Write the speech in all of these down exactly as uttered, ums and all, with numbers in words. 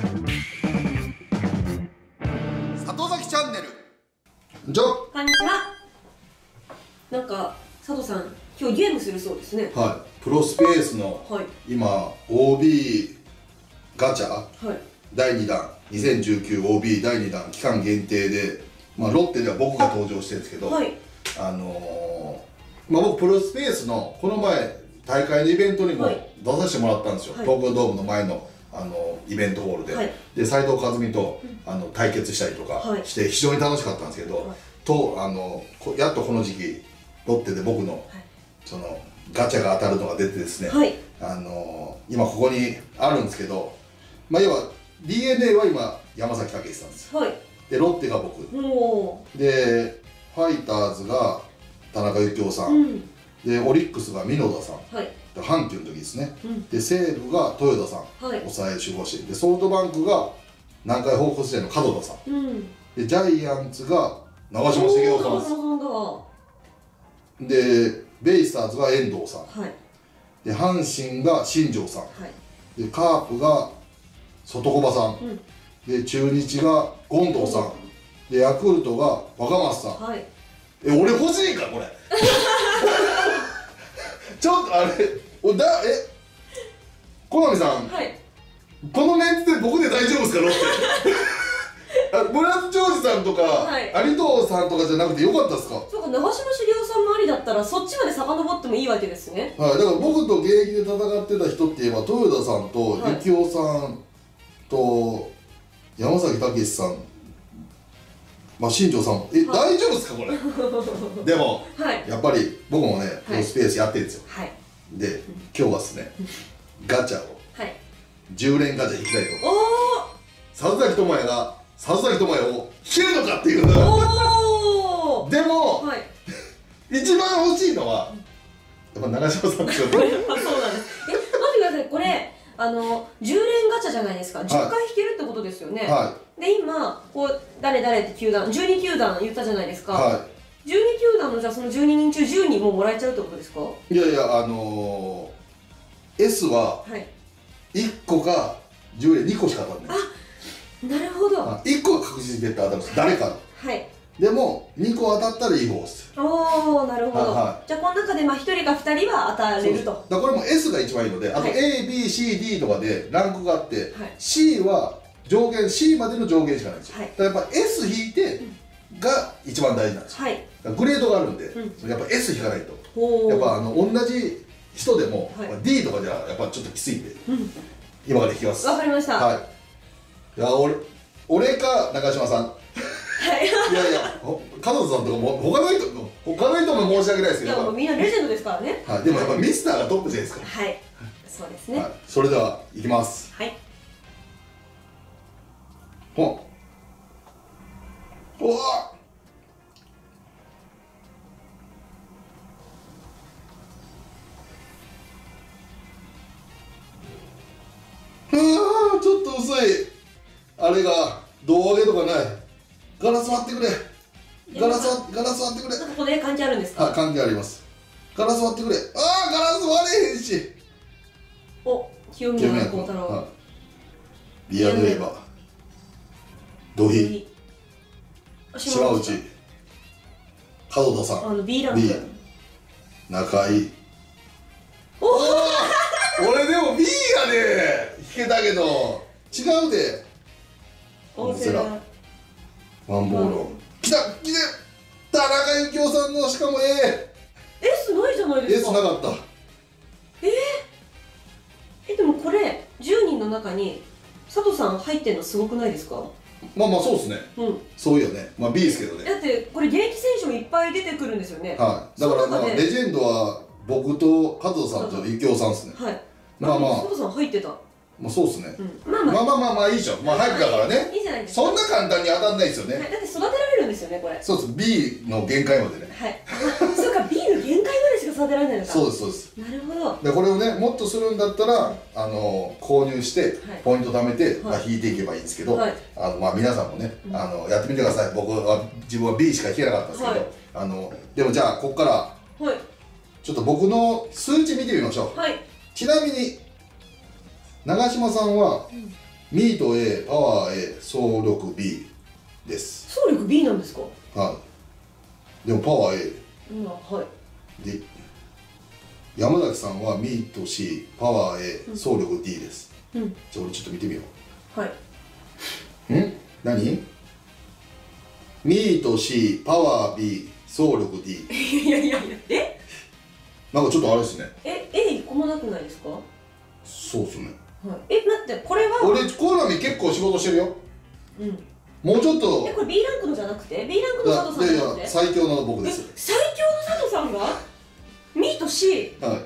里崎チャンネル。 じゃこんにちは。なんか佐藤さん、今日ゲームするそうですね。 はい、プロスペースの、 はい、 今 オービー ガチャ、 はい、 だいにだん にせんじゅうきゅう オービー だいにだん期間限定で、まあ、ロッテでは僕が登場してるんですけど、 はい、 あのー、まあ、僕プロスペースのこの前大会のイベントにも出させてもらったんですよ、はい、東京ドームの前のあのイベントホールで、はい、で斉藤和美と、うん、あの対決したりとかして非常に楽しかったんですけど、はい、とあのやっとこの時期ロッテで僕の、はい、そのガチャが当たるのが出てですね、はい、あの今ここにあるんですけど、まあ要は ディーエヌエー は今山崎武さんです、はい、でロッテが僕でファイターズが田中幸雄さん、うん、でオリックスが箕田さん、はい、阪急の時ですね、うん、で西武が豊田さん、はい、抑え守護神でソフトバンクが南海ホークス時代の門田さん、うん、でジャイアンツが長嶋茂雄さんでベイスターズが遠藤さん、はい、で阪神が新庄さん、はい、でカープが外小葉さん、うん、で中日が権藤さん、でヤクルトが若松さん、はい、え俺欲しいかこれちょっとあれおだえ小波さん、はい、このメンツで僕で大丈夫ですかロッテ村津ジョージさんとか、はい、有藤さんとかじゃなくてよかったですか。 そうか、長嶋茂雄さんもありだったらそっちまで遡ってもいいわけですね。 はい、だから僕と現役で戦ってた人って言えば豊田さんと幸雄さんと山崎武さん、まあ新庄さんもえ、はい、大丈夫ですかこれでも、はい、やっぱり僕もねプロスペースやってるんですよ、はい、で今日はですねガチャを、はい、じゅうれんガチャ引きたいと思います。里崎智也が里崎智也を引けるのかっていうでも、はい、一番欲しいのはやっぱ長嶋さんですよね。そうなんです。え、待ってください、これあのじゅうれんガチャじゃないですか。じゅっかい引けるってことですよね。はい、で今こう誰々って球団じゅうにきゅうだん言ったじゃないですか。はい、じゅうにきゅうだんのじゃあそのじゅうににんちゅうじゅうにんももらえちゃうってことですか。 いやいや、あのー、S は、はい、いっこかじゅうれんにこしか当たんない。 あ、なるほど。 いっこは確実に絶対当たるんです、誰かの。はい。でもにこ当たったらいい方です。 おお、なるほど。はい、じゃあこの中でまあひとりかふたりは当たれると。 だからこれも エス が一番いいので、あと エービーシーディー とかでランクがあって、はい、C は上限 C までの上限しかないんですよ。はい、だからやっぱ エス 引いてが一番大事なんですよ。はい、グレードがあるんで、うん、やっぱ エス 引かないと。やっぱあの同じ人でも、はい、D とかじゃやっぱちょっときついんで、うん、今から引きます。 わかりました。はい。 いや俺俺か中島さん。はい、いやいや、門田さんとかも他の人他の人も申し訳ないですけど、いやもうみんなレジェンドですからね。 はい、でもやっぱミスターがトップじゃないですか。 はい、そうですね。はい、 それではいきます。はい。ほおわあちょっと薄いあれが胴上げとかない。ガラス割ってくれ。ガラス割ガラス割ってくれ。 ここで関係あるんですか。 はい、関係あります。ガラス割ってくれ。ああ、ガラス割れへんし。 お、清宮幸太郎。はい、 ビアヌエバー。土肥。島内。門田さん。 あの B ランク。B。 中井。おお。俺でも B やで。引けたけど。違うで。大瀬良。ワンボーロン。来た来て田中幸雄さんのしかも A。 S ないじゃないですか。 S なかった。 えー、えでもこれじゅうにんの中に佐藤さん入ってんのすごくないですか。 まあまあそうですね、うん、そうよね。まあ B ですけどね。 だってこれ現役選手もいっぱい出てくるんですよね。 はい、だからまあレジェンドは僕と加藤さんと幸雄さんですね。はい、 まあまあ佐藤さん入ってた。 まあそうですね。まあまあまあまあまあいいじゃん。まあ早くだからね。いいじゃないですか。そんな簡単に当たんないですよね。 だって育てられるんですよねこれ。 そうです。B の限界までね。 はい。そうか B の限界までしか育てられないのか。 そうですそうです。 なるほど。 でこれをねもっとするんだったらあの購入してポイント貯めてまあ引いていけばいいんですけど、あのまあ皆さんもねあのやってみてください。僕は自分は B しか引けなかったんですけど、あのでもじゃあここからちょっと僕の数値見てみましょう。はい。ちなみに長嶋さんはミート A、パワー A、走力 B です。 走力 B なんですか？ はい。でもパワー A。 うん、はい。 で、山崎さんはミート C、パワー A、走力 D です。うん。じゃあ俺ちょっと見てみよう。はい。 ん？何？ミート C、パワー B、走力 D。 いやいやいや、え？ なんかちょっとあれですね。 え、A 一個もなくないですか？ そうっすね。 はい、え、待って、これは俺、コナミ結構仕事してるよ。うん。もうちょっと。 え、これ B ランクのじゃなくて B ランクの佐藤さんじゃなくて最強の僕です。 最強の佐藤さんがミート C。 はい。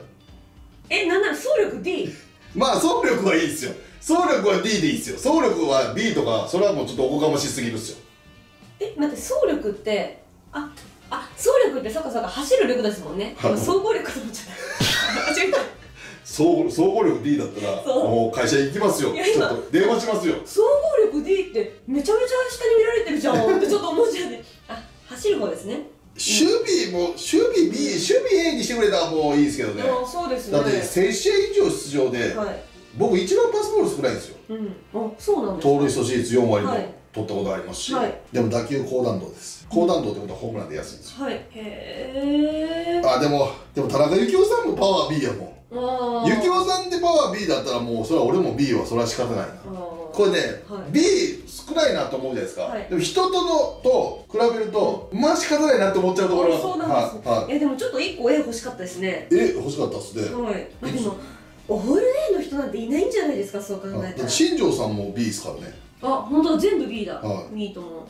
え、なんなら走力 D。 まあ、走力はいいですよ。走力は D でいいですよ。走力は B とか、それはもうちょっとおこがましすぎるっすよ。 え、待って、走力って、あ、あ、走力ってそっかそっか、走る力ですもんね。今総合力と思っちゃった。間違えた。 総, 総合力 D だったらもう会社行きますよ。ちょっと電話しますよ。 総合力 D ってめちゃめちゃ下に見られてるじゃんってちょっと思っちゃうね。あ、走る方ですね。 守備も守備 B、守備 A にしてくれたらもういいですけどね。 あ、そうですね。 だってせん試合以上出場で、はい、僕一番パスボール少ないんですよ。 うん、あ、そうなんですか。 盗塁阻止率よん割も取ったことありますし、はい、でも打球高弾道です。高弾道ってことはホームランで安いんですよ。はい。へえ。あ、でもでも田中幸雄さんもパワー B やもん。幸雄さんでパワー B だったらもうそれは俺も B はそれは仕方ないな。これね、はい、B 少ないなと思うじゃないですか、はい、でも人とのと比べると、うん、まあ仕方ないなって思っちゃうところが。 そうなんです、はいはい、え、でもちょっといっこ A 欲しかったですね。 え、欲しかったっすね。 はい。あ、でもオール A の人なんていないんじゃないですか、そう考えたら。 新庄さんも B ですからね。 あ、本当だ、全部 B だ、はい、ミートも。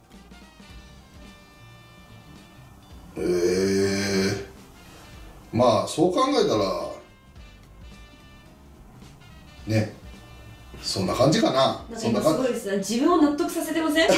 へえー、まあそう考えたらね、そんな感じかな。 なんか今すごいですね。自分を納得させてません？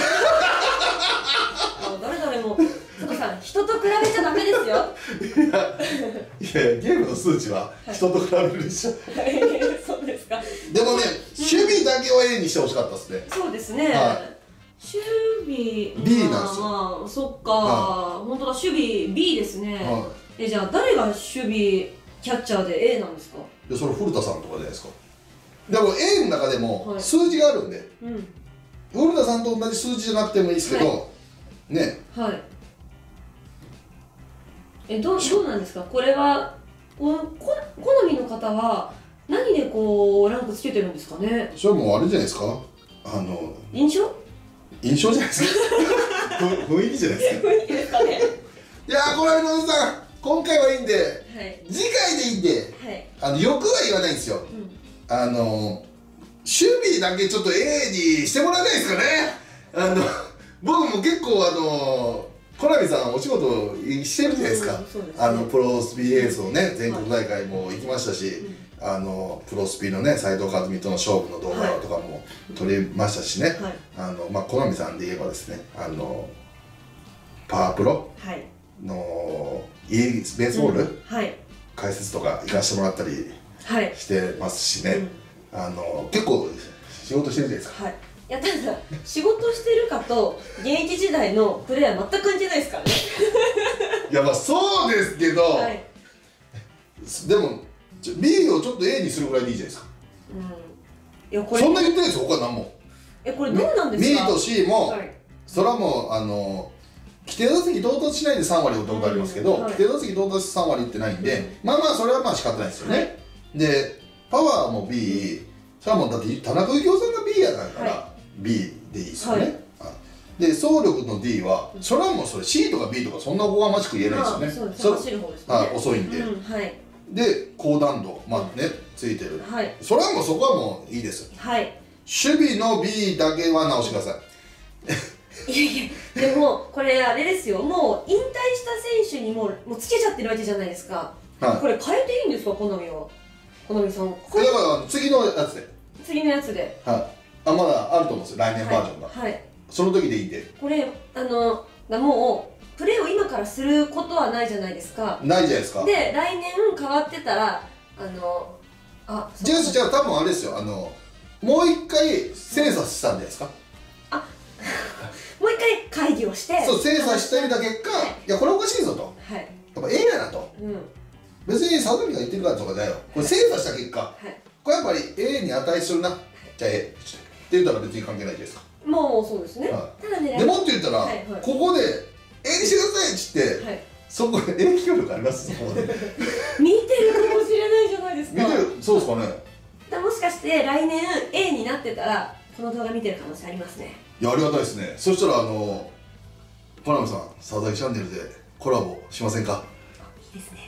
誰々も佐藤さん、人と比べちゃダメですよ。いやいや、ゲームの数値は人と比べるでしょ。 はい、そうですか。 でもね、守備だけは A にしてほしかったですね。 そうですね。はい、守備 B なんですよ。 まあ、そっか、はい、本当だ、守備 B ですね。はい、え、じゃあ誰が守備キャッチャーで A なんですか？ いや、それ古田さんとかじゃないですか。でも A の中でも数字があるんで、はい、うん、古田さんと同じ数字じゃなくてもいいですけど、はい、ね。はい。 え、どう、どうなんですか？これはここ好みの方は何でこうランクつけてるんですかね？ それはもうあれじゃないですか。あの印象？ 印象じゃないですか。雰囲気じゃないですか。 雰囲気ですかね。 いやー、これのさん、今回はいいんで、はい、次回でいいんで、はい、あの欲は言わないんですよ。うん、あの守備だけちょっと A にしてもらえないですかね。あの僕も結構あのコナミさんお仕事してるじゃないですか。あのプロスピーレースをね、全国大会も行きましたし、はい、あのプロスピのね斉藤和美との勝負の動画とかも撮りましたしね、はい、あのまあコナミさんで言えばですね、あのパワープロの e ベースボール、うん、はい、解説とか行かせてもらったりしてますしね、はい、あの結構仕事してるじゃないですか。はい、 いや、ただ仕事してるかと現役時代のプレーは全く関係ないですからね。 いや、まあそうですけど、はい、でも B をちょっと A にするぐらいでいいじゃないですか。うん、いや、これそんな言ってないですよ、他何も。え、これどうなんですか？ ミー と C も、はい、それはもうあの規定打席到達しないでさん割打ったことありますけど、うん、はい、規定打席到達さん割ってないんで、うん、まあまあそれはまあ仕方ないですよね。はい、でパワーも B、それはもうだって田中幸雄さんが B やないから、はい、B でいいですよね。はい、で走力の D はそれはもうそれ C とか B とかそんなおこがましく言えないですよね。そうです、走る方ですね。はい、遅いんで、うん、はい、で高弾道まあね、ついてる、はい、それはもうそこはもういいです。はい、守備の B だけは直してください。 いやいや、でもこれあれですよ、もう引退した選手にもうもうつけちゃってるわけじゃないですか。はい、これ変えていいんですか、好みは。好みさん、これだから次のやつで次のやつで、 はい、あ、まだあると思うんですよ、来年バージョンが。はい、はい、その時でいいんで。 これあのもうプレーを今からすることはないじゃないですか。 ないじゃないですか。 で来年変わってたらあのあじゃあじゃあ多分あれですよ、あのもう一回精査したんじゃないですか。 あもう一回会議をして、 そう精査してみた結果、はい、いやこれおかしいぞと、はい、やっぱ A やなと、うん、別に佐々木が言ってるからとかじゃないよ、これ精査した結果、はい、これやっぱり A に値するな、はい、じゃあ A 言ったら別に関係ないですか。 もうそうですね。 ただね、でもって言ったらここで「ええにしてください」っつってそこで影響力あります。そこで見てるかもしれないじゃないですか。 見てる、そうですかね。 もしかして来年 A になってたらこの動画見てる可能性ありますね。 いや、ありがたいですね。そしたらあのパナムさん、サザエチャンネルでコラボしませんか。 いいですね。